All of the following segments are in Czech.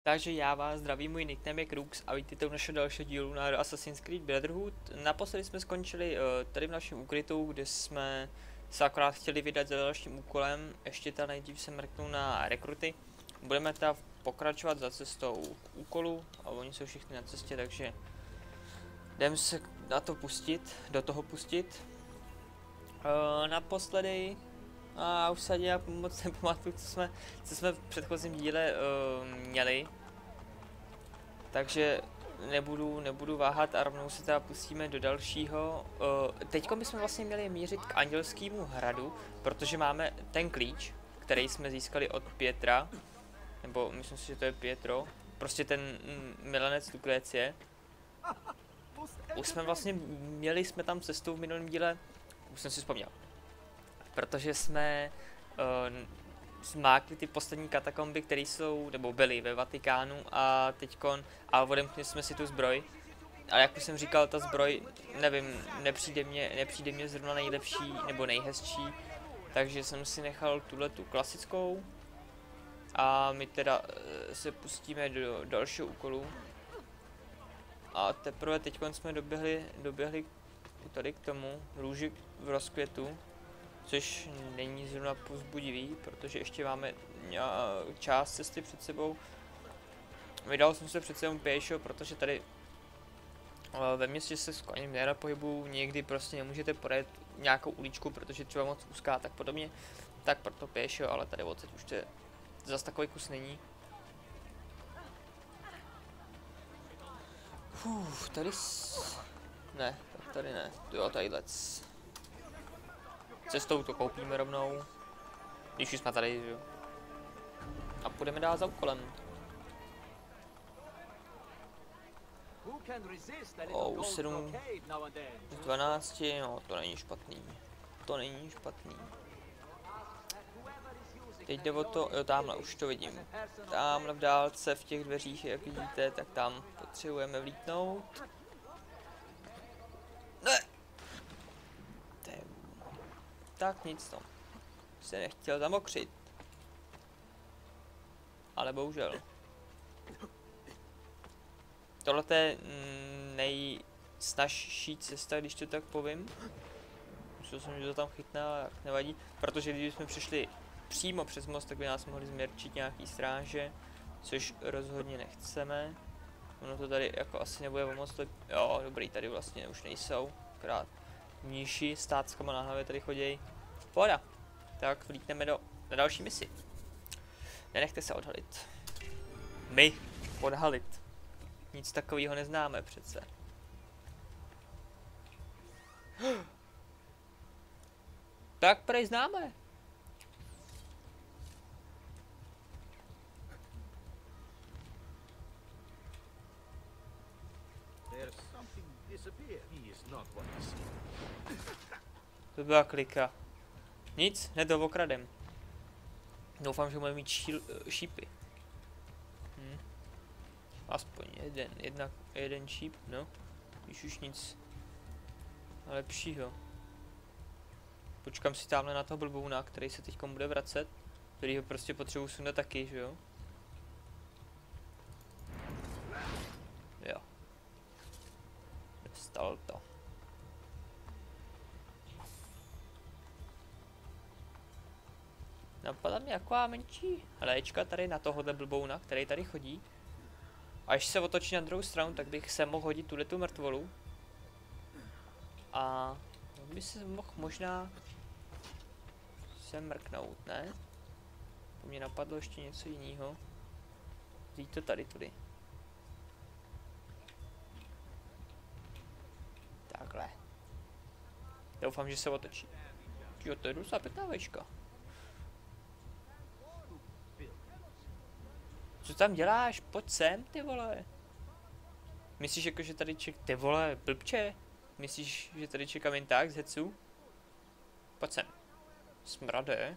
Takže já vás zdravím, můj nickname je Krux a vítejte u našeho dalšího dílu na Assassin's Creed Brotherhood. Naposledy jsme skončili tady v našem úkrytu, kde jsme se akorát chtěli vydat za dalším úkolem. Ještě ta nejdřív se mrknu na rekruty. Budeme teda pokračovat za cestou k úkolu a oni jsou všichni na cestě, takže jdeme se na to pustit, do toho pustit. Naposledy, a už se ani moc nepamatuju, co jsme v předchozím díle měli. Takže nebudu váhat a rovnou se teda pustíme do dalšího. Teďko bychom vlastně měli mířit k Andělskému hradu, protože máme ten klíč, který jsme získali od Pietra. Nebo myslím si, že to je Pietro. Prostě ten milenec Lucrecie. Už jsme vlastně měli tam cestu v minulém díle, už jsem si vzpomněl. Protože jsme zmákli ty poslední katakomby, které jsou, nebo byly ve Vatikánu a teďkon, a odemkli jsme si tu zbroj. Ale jak už jsem říkal, ta zbroj, nevím, nepřijde mě zrovna nejlepší nebo nejhezčí. Takže jsem si nechal tu klasickou. A my teda se pustíme do dalšího úkolu. A teprve teďkon jsme doběhli tady k tomu růži v rozkvětu. Což není zrovna povzbudivý, protože ještě máme část cesty před sebou. Vydal jsem se před sebou pěšo, protože tady ve městě se s koněm nerad pohybuju, někdy prostě nemůžete projet nějakou uličku, protože třeba moc úzká, tak podobně. Tak proto pěšo, ale tady odsaď už to zase takový kus není. Tady ne, tak tady ne, jo, tadyhlec. Cestou to koupíme rovnou, když už jsme tady, jo. A půjdeme dál za úkolem. O, 7 z 12, no to není špatný. To není špatný. Teď jde o to, jo, tamhle už to vidím. Tamhle v dálce v těch dveřích, jak vidíte, tak tam potřebujeme vlítnout. Ne! Tak nic, no. Se nechtěl zamokřit. Ale bohužel. Tohle je nejsnažší cesta, když to tak povím. Myslel jsem, že to tam chytne, ale jak nevadí. Protože když jsme přišli přímo přes most, tak by nás mohli změrčit nějaký stráže. Což rozhodně nechceme. Ono to tady jako asi nebude moc. Jo, dobrý, tady vlastně už nejsou. Akorát nižší státskama na hlavě tady chodějí. Pohoda. Tak vlítneme na další misi. Nenechte se odhalit. My odhalit. Nic takového neznáme přece. Tak prej známe. To byla klika. Nic, hned ho okradem. Doufám, že bude mít šípy. Aspoň jeden šíp, no. Když už nic lepšího. Počkám si tamhle na toho blbouna, který se teďkom bude vracet. Který ho prostě potřebuji sundat taky, že jo? Jo. Dostal to. Napadá mi taková menší léčka tady na tohohle blbouna, který tady chodí. A až se otočí na druhou stranu, tak bych se mohl hodit tu mrtvolu. A by se mohl možná se mrknout, ne? To mě napadlo ještě něco jiného. Vzít to tady tudy. Takhle. Doufám, že se otočí. Jo, to je docela pěkná vejška. Co tam děláš? Pojď sem, ty vole. Myslíš jako, že tady ty vole, blbče? Myslíš, že tady čekám jen tak z hecu? Pojď sem. Smrade.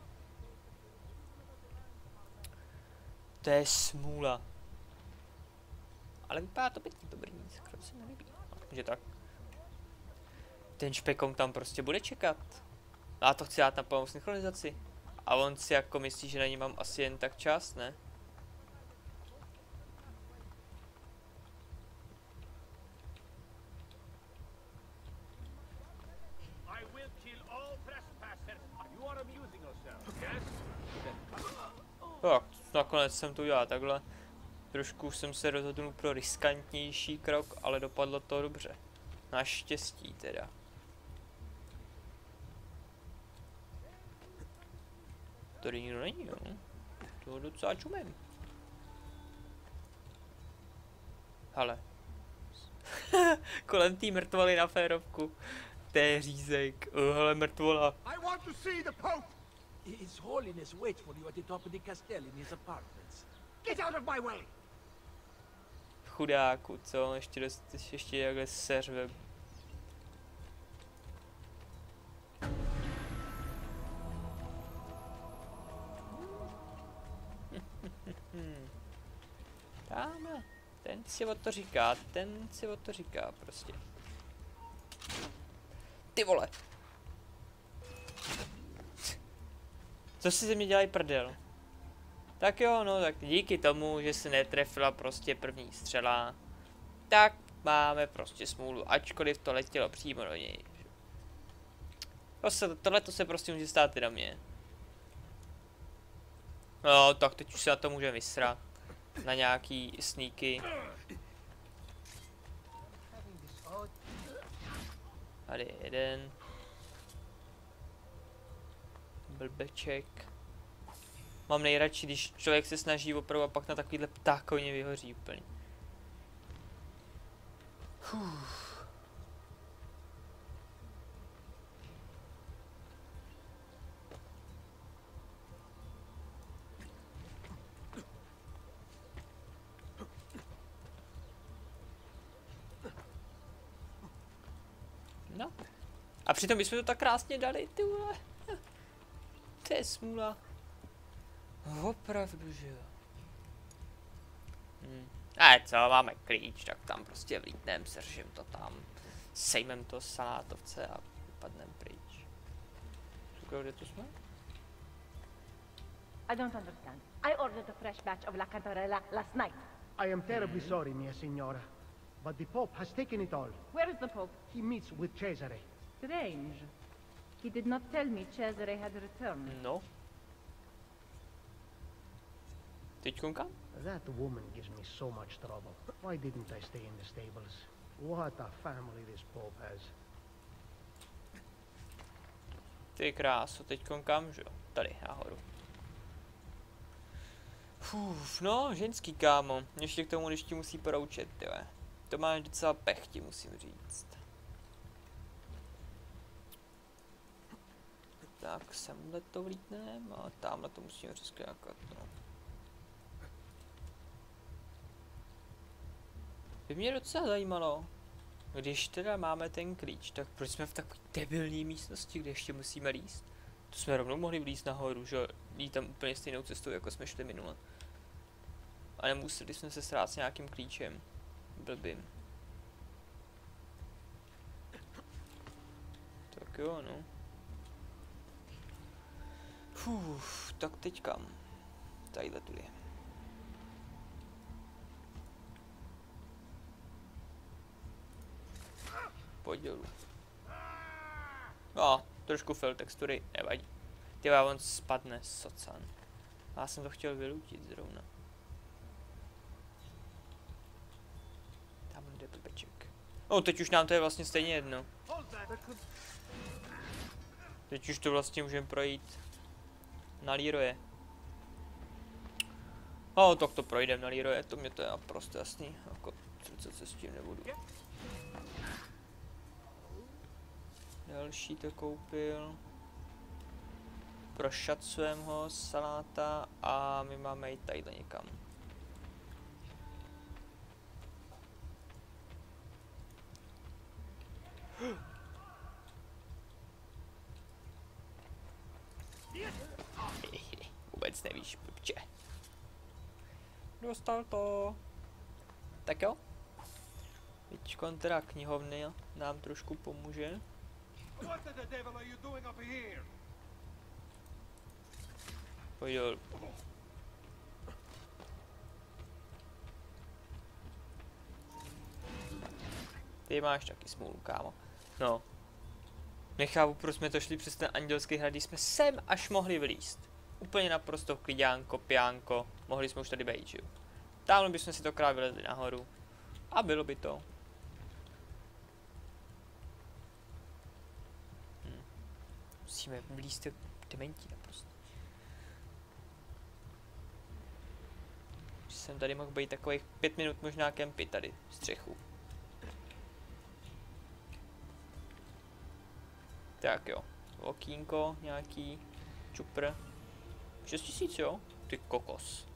To je smůla. Ale vypadá to pěkně dobrý, sakra se nelíbí. Takže tak. Ten špekom tam prostě bude čekat. A to chci dát na plnou synchronizaci. A on si jako myslí, že na ní mám asi jen tak čas, ne? Tak, nakonec jsem to udělal takhle. Trošku jsem se rozhodl pro riskantnější krok, ale dopadlo to dobře. Naštěstí teda. Tady nikdo není, jo? To docela čumím. Hele. Kolem té mrtvoly na férovku. To je řízek. Hele, mrtvola. I want to see the Pope! His Holiness waits for you at the top of the castle in his apartments. Get out of my way! Chudáku, co? Ještě jakhle seřve. Tamhle. Ten si o to říká prostě. Ty vole. Co si ze mě dělají prdel? Tak jo, no tak díky tomu, že se netrefila prostě první střela, tak máme prostě smůlu, ačkoliv to letělo přímo do něj. Tohle se prostě může stát i do mě. No, tak teď už se na to můžeme vysrat. Na nějaký sneaky. Tady je jeden. Blbeček. Mám nejradši, když člověk se snaží opravdu a pak na takovýhle ptákovně vyhoří úplně. No. A přitom bychom to tak krásně dali, ty vole. To je smůla. Opravdu, že jo. A co, máme klíč, tak tam prostě vlítnem, seržem to tam. Sejmem to salátovce a vypadnem pryč. Čekaj, kde to jsme? I don't understand. I ordered a fresh batch of La Cantarella last night. I am terribly sorry, mia signora. But the Pope has taken it all. Where is the Pope? He meets with Cesare. Strange. He did not tell me Cesare had returned. No. Teď kam? That woman gives me so much trouble. Why didn't I stay in the stables? What a family this Pope has. Ty kráso, teď kam, že jo? Tady, nahoru. No, ženský kámo. Ještě k tomu, když ti musí poroučet, tyhle. To máš docela pech, ti musím říct. Tak, semhle to vlítnem a tamhle to musíme přeskákat, no. By mě docela zajímalo, když teda máme ten klíč, tak proč jsme v takové debilní místnosti, kde ještě musíme líst? To jsme rovnou mohli vlízt nahoru, že jít tam úplně stejnou cestou, jako jsme šli minule. A nemuseli jsme se srát s nějakým klíčem. Blbým. Tak jo, no. Tak teď kam? Tadyhle tudy. Pojď dolů. No, trošku fail textury, nevadí. Tyva, on spadne, socan. Já jsem to chtěl vylutit zrovna. Tam jde blbeček. No, teď už nám to je vlastně stejně jedno. Teď už to vlastně můžeme projít na Leroye. No, tak to projdeme na Leroye, to mě to je naprosto jasný. Jako srdce se s tím nebudu. Další to koupil. Prošacujeme ho, saláta a my máme jít tadyhle někam. Vůbec nevíš, blbče. Dostal to. Tak jo. Teďkon teda knihovny nám trošku pomůže. Pojď dolů. Ty máš taky smůlu, kámo. No. Nechápu, proč jsme to šli přes ten andělský hrad, když jsme sem až mohli vylízt. úplně naprosto v klidánko, pijánko, mohli jsme už tady být, že jo. Tamhle bychom si to krát vylezli nahoru a bylo by to. Musíme vylízt dementi naprosto. Jsem tady mohl být takových 5 minut možná kempy tady, střechu. Tak jo, okýnko nějaký, čupr. 6000 jo? Ty kokos.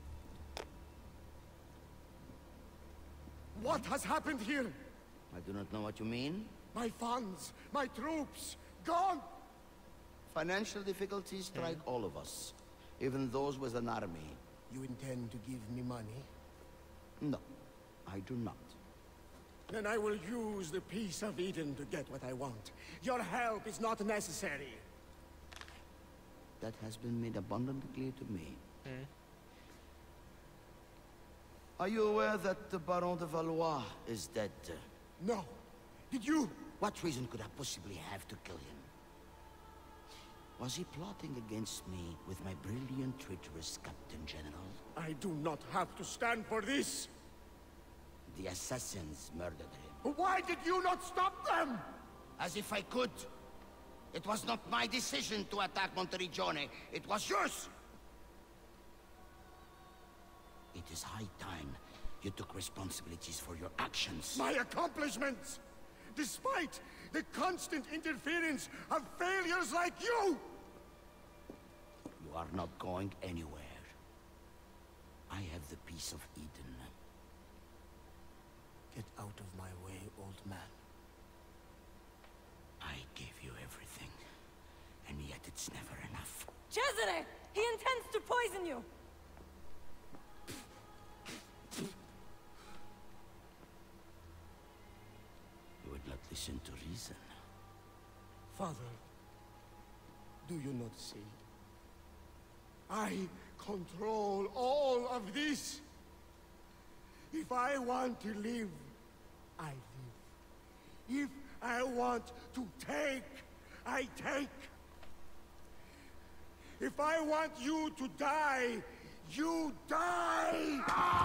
What has happened here? I do not know what you mean. My funds, my troops, gone! Financial difficulties strike all of us, even those with an army. You intend to give me money? No, I do not. Then I will use the Peace of Eden to get what I want. Your help is not necessary. That has been made abundantly clear to me. Are you aware that the Baron de Valois is dead? No. Did you? What reason could I possibly have to kill him? Was he plotting against me with my brilliant, traitorous Captain General? I do not have to stand for this. The assassins murdered him. Why did you not stop them? As if I could. It was not my decision to attack Monteriggione. It was yours. It is high time you took responsibilities for your actions. My accomplishments! Despite the constant interference of failures like you! You are not going anywhere. I have the Peace of Eden. Get out of my way, old man. I gave you everything, and yet it's never enough. Cesare! He intends to poison you! You would not listen to reason. Father, do you not see? I control all of this. If I want to live, I live. If I want to take, I take. If I want you to die, you die!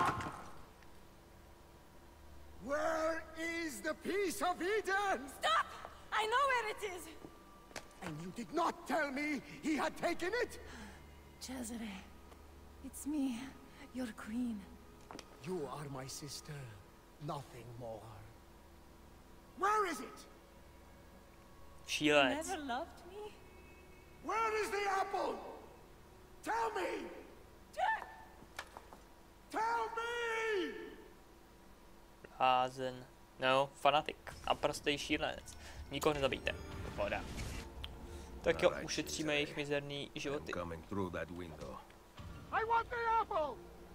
Where is the Peace of Eden? Stop! I know where it is! And you did not tell me he had taken it? Cesare, it's me, your queen. You are my sister, nothing more. Where is it? Šílenec. Never loved me? Where is the apple? Tell me! Tell me! Házen. No, fanatik. Naprostý šílenec. Nikoho nezabijte. Voda. Tak jo, ušetříme jejich mizerný životy. Coming through that window. I want the apple!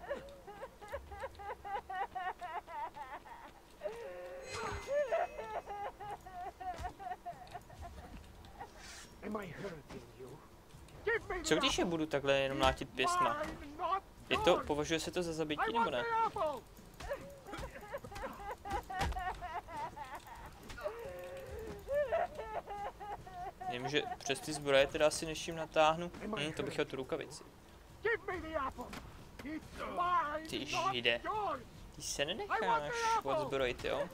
Am I hurting you? Give me Co když je budu takhle jenom mlátit pěstma? Je to, považuje se to za zabití nebo ne? Vím, že přes ty zbroje teda asi neším natáhnu. To bych chtěl tu rukavici. Ty žide. Ty se nenecháš odzbrojit, jo?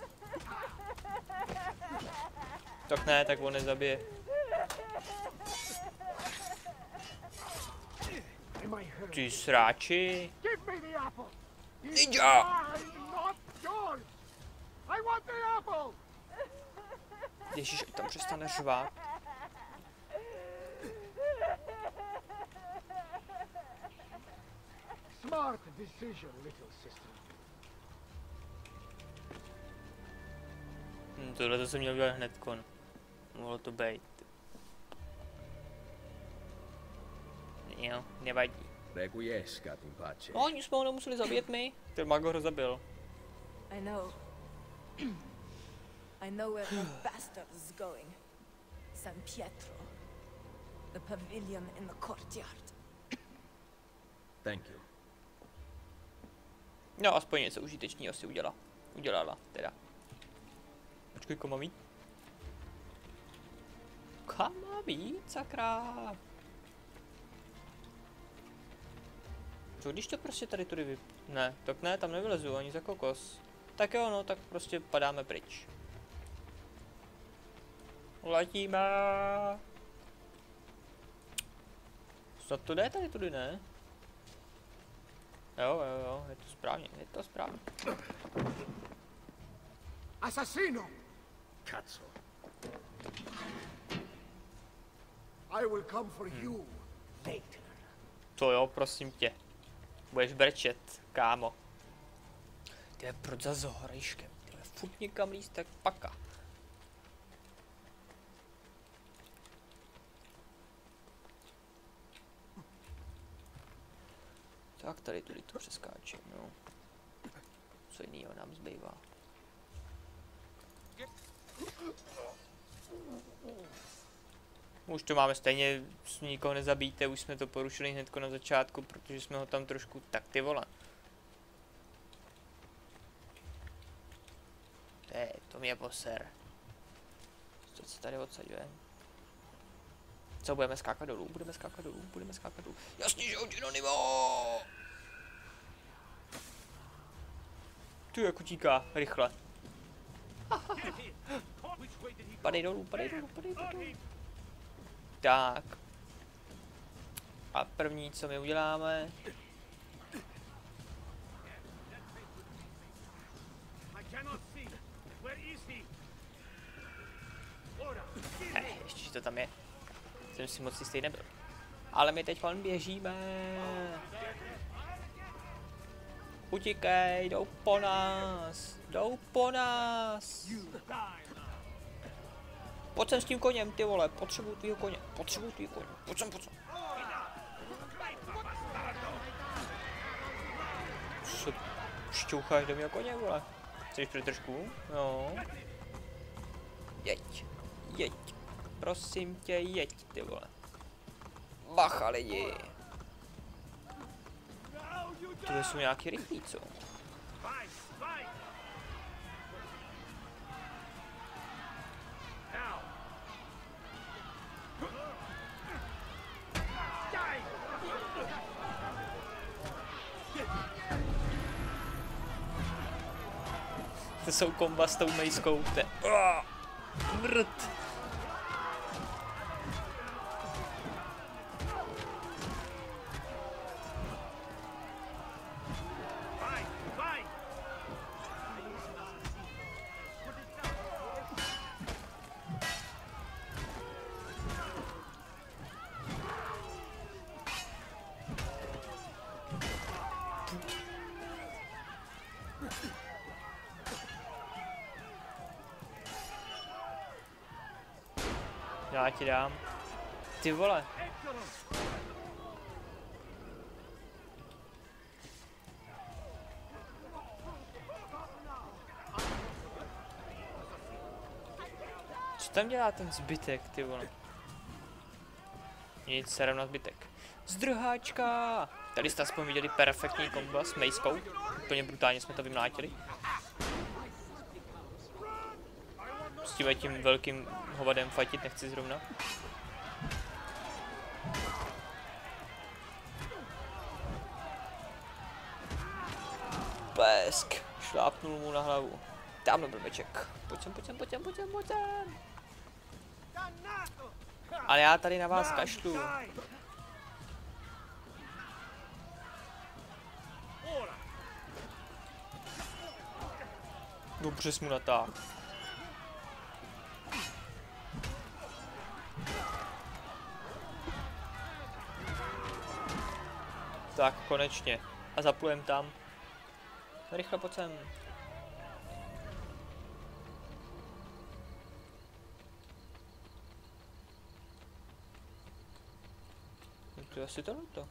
Tak ne, tak on nezabije. Ty sráči. Ninja! Ježíš, ať tam přestane řvát. Smart decision, little sister. Tohle to jsem měl dělat hnedkon. Mohlo to být. Jo, nevadí. Requies, Captain Pace. No, oni jsme ho nemuseli zabít my. Ten Magor ho zabil. I know. I know where the bastard is going. San Pietro. The pavilion in the courtyard. Thank you. No, aspoň něco užitečného si udělala, teda. Počkej, kam mám jít? Kam mám jít, sakra? Co když to prostě tady tudy Ne, tak ne, tam nevylezu ani za kokos. Tak jo, no, tak prostě padáme pryč. Letíme. Snad to jde tady tudy, ne? Jo, je to správně, je to správně. Assassino! Cazzo. I will come for you later. To jo, prosím tě. Budeš brečet, kámo. Ty proč za zohrajškem? Ty furt někam líst, tak paka. Tak tady tudy to přeskáčím, no. Co jinýho nám zbývá? Už to máme stejně, nikoho nezabijte, už jsme to porušili hnedko na začátku, protože jsme ho tam trošku, tak ty vole. To mě poser. Co se tady odsaďuje? Co, budeme skákat dolů? Budeme skákat dolů, budeme skákat dolů. Jasně, že Geronimo! Tu jako tíká, rychle. Padej dolů, padej dolů, padej dolů. Tak. A první, co my uděláme... Ještě, že to tam je. Jsem si moc jistý nebyl. Ale my teď běžíme. Utíkej, jdou po nás. Jdou po nás. Pojď sem s tím koněm, ty vole, potřebuju tvýho koně, potřebuju tvýho koně, pojď sem. Co šťoucháš do mého koně, vole? Chceš přetržku? No. Jeď, prosím tě, jeď, ty vole. Bacha lidi. Tyhle jsou nějaký rychlí, co? To jsou komba s tou mejskou, to je... Mrt. Já ti dám. Ty vole. Co tam dělá ten zbytek, ty vole? Nic, serem na zbytek. Zdrháčka! Tady jste aspoň viděli perfektní kombo s mejskou. Úplně brutálně jsme to vymlátili. S tím velkým hovadem fightit nechci zrovna. Blesk. Šlápnul mu na hlavu. Tamhle blbeček. Pojď sem. Ale já tady na vás kašlu. Dobře jsi mu natáhl. Tak, konečně. A zaplujem tam. Rychle pojď sem. To je asi tohleto.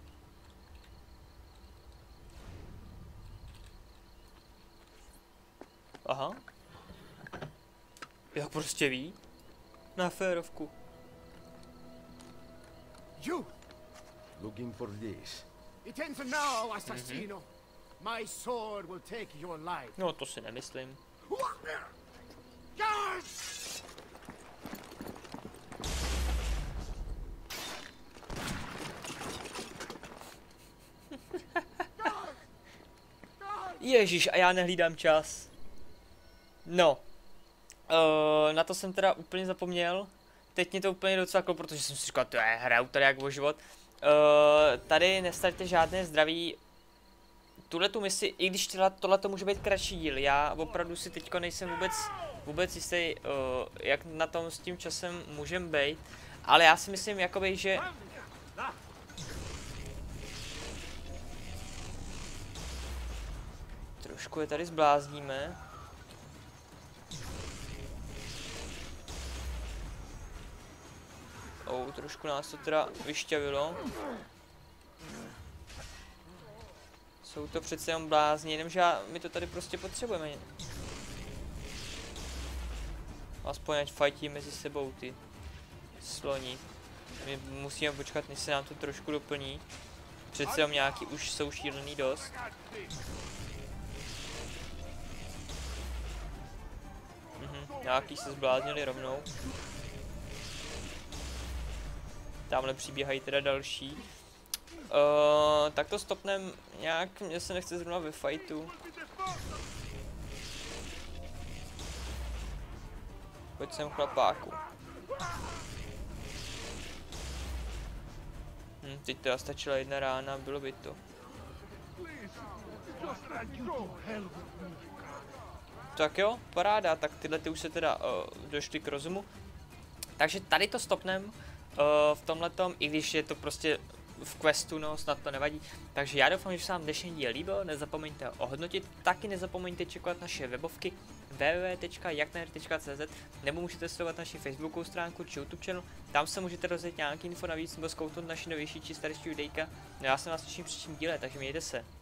Aha. Jak prostě ví? Na férovku. You! Looking for this. It ends now, assassino. My sword will take your life. No, to si nemyslím. Guards! Ježíš, a já nehlídám čas. No. Na to jsem teda úplně zapomněl. Teď mě to úplně docvaklo, protože jsem si říkal, to je hraju tady jak o život. Tady nestraťte žádné zdraví. Tuhletu misi, i když tohle to může být kratší díl, já opravdu si teďko nejsem vůbec jistý, jak na tom s tím časem můžem být. Ale já si myslím, jakoby, že... Trošku je tady zblázníme. Trošku nás to teda vyšťavilo. Jsou to přece jenom blázni, jenomže my to tady prostě potřebujeme. Aspoň ať fajtí mezi sebou ty sloni. My musíme počkat, než se nám to trošku doplní. Přece jenom nějaký už jsou šílený dost. Nějaký se zbláznili rovnou. Tamhle přibíhají teda další. Tak to stopnem nějak, mě se nechce zrovna ve fightu. Pojď sem, chlapáku. Teď teda stačila jedna rána, bylo by to. Tak jo, paráda, tak tyhle ty už se teda došly k rozumu. Takže tady to stopnem v tomhletom, i když je to prostě v questu, no snad to nevadí. Takže já doufám, že se vám dnešní díl líbil, nezapomeňte ho ohodnotit, taky nezapomeňte čekovat naše webovky www.jaknaher.cz nebo můžete sledovat naši facebookovou stránku či YouTube channel, tam se můžete dozvědět nějaký info navíc nebo zkouknout naši novější či starší videjka. No já se vás těším v příštím díle, takže mějte se.